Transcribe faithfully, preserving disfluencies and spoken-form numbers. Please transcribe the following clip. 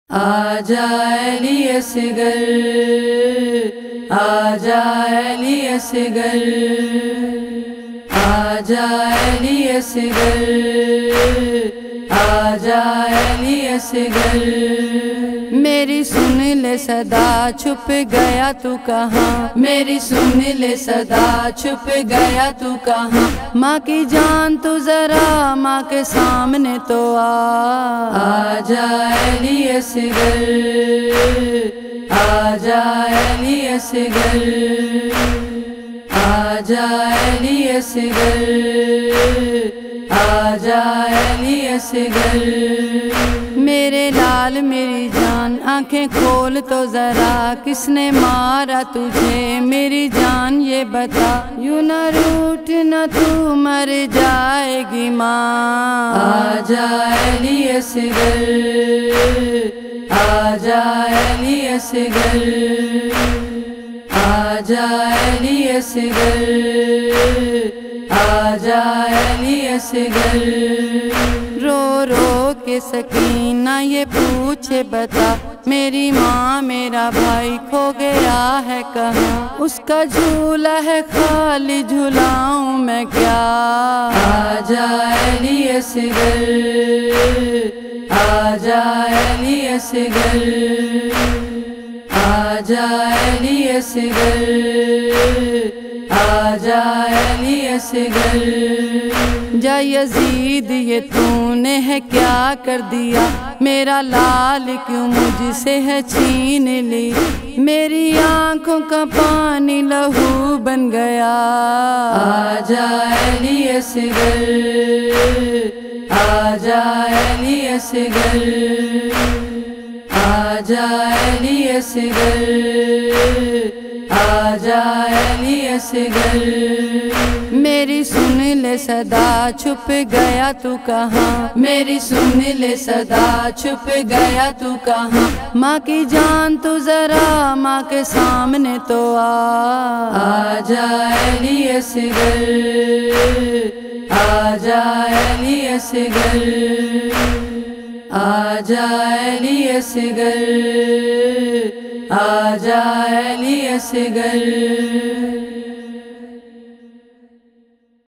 آجا علی اصغر، آجا علی اصغر، آجا علی اصغر، آجا علی اصغر۔ میری سن لے صدا چھپ گیا تو کہاں، میری سن لے صدا چھپ گیا تو کہاں، ماں کی جان تو ذرا ماں کے سامنے تو آ۔ آجا علی اصغر، آجا علی اصغر، آجا علی اصغر، آجا علی اصغر۔ میرے لال میری جان آنکھیں کھول تو ذرا، کس نے مارا تجھے میری جان یہ بتا، یوں نہ روٹ نہ تو مر جائے گی ماں۔ آجا علی اصغر، آجا علی اصغر، آجا علی اصغر، آجا علی اصغر۔ رو رو کے سکینہ یہ پوچھے بتا، میری ماں میرا بھائی کھو گیا ہے کہاں، اس کا جھولا ہے خالی جھولاؤں میں کیا۔ آجا علی اصغر، آجا علی اصغر، آجا علی اصغر، آجا علی اصغر۔ جا یزید یہ تو نے ہے کیا کر دیا، میرا لال کیوں مجھ سے ہے چھین لی، میری آنکھوں کا پانی لہو بن گیا۔ آجا علی اصغر، آجا علی اصغر، آجا علی اصغر، آجا علی اصغر۔ میری سن لے صدا چھپ گیا تو کہاں، میری سن لے صدا چھپ گیا تو کہاں، ماں کی جان تو ذرا ماں کے سامنے تو آ۔ آجا علی اصغر، آجا علی اصغر، آجا علی اصغر، آجا علی اصغر۔